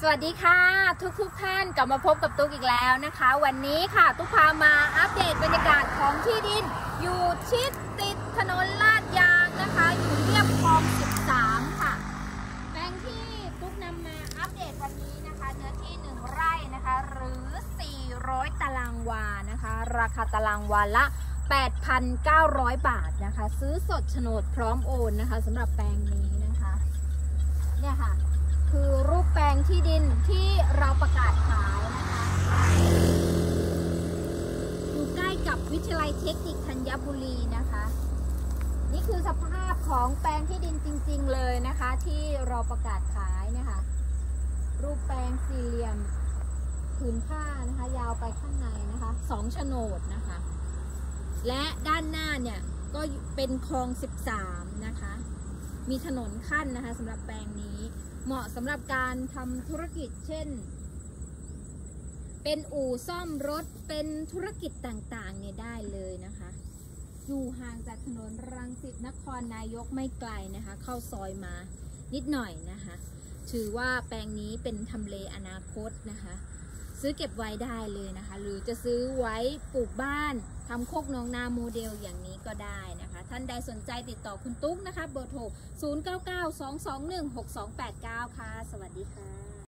สวัสดีค่ะทุกท่านกลับมาพบกับตุ๊กอีกแล้วนะคะวันนี้ค่ะตุ๊กพามาอัปเดตบรรยากาศของที่ดินอยู่ชิดติดถนนลาดยางนะคะอยู่เรียบคลอง13ค่ะแปลงที่ตุ๊กนำมาอัปเดตวันนี้นะคะเนื้อที่1ไร่นะคะหรือ400ตารางวานะคะราคาตารางวาละ 8,900 บาทนะคะซื้อสดโฉนดพร้อมโอนนะคะสำหรับแปลงนี้นะคะเนี่ยค่ะคือรูปแปลงที่ดินที่เราประกาศขายนะคะอยู่ใกล้กับวิทยาลัยเทคนิคธัญบุรีนะคะนี่คือสภาพของแปลงที่ดินจริงๆเลยนะคะที่เราประกาศขายเนี่ยค่ะรูปแปลงสี่เหลี่ยมผืนผ้านะคะยาวไปข้างในนะคะ2โฉนดนะคะและด้านหน้าเนี่ยก็เป็นคลอง13นะคะมีถนนขั้นนะคะสำหรับแปลงนี้เหมาะสำหรับการทำธุรกิจเช่นเป็นอู่ซ่อมรถเป็นธุรกิจต่างๆเนี่ยได้เลยนะคะอยู่ห่างจากถนนรังสิตนครนายกไม่ไกลนะคะเข้าซอยมานิดหน่อยนะคะถือว่าแปลงนี้เป็นทำเลอนาคตนะคะซื้อเก็บไว้ได้เลยนะคะหรือจะซื้อไว้ปลูกบ้านทำโคกหนองนาโมเดลอย่างนี้ก็ได้นะคะท่านใดสนใจติดต่อคุณตุ๊กนะคะเบอร์โทร 0992216289 ค่ะสวัสดีค่ะ